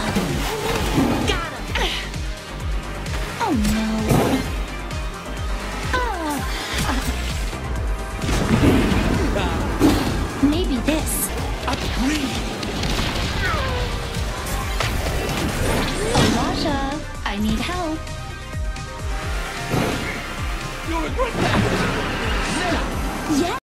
Got him. Oh no. Maybe this. Elijah, I need help. You'll regret that! Yeah.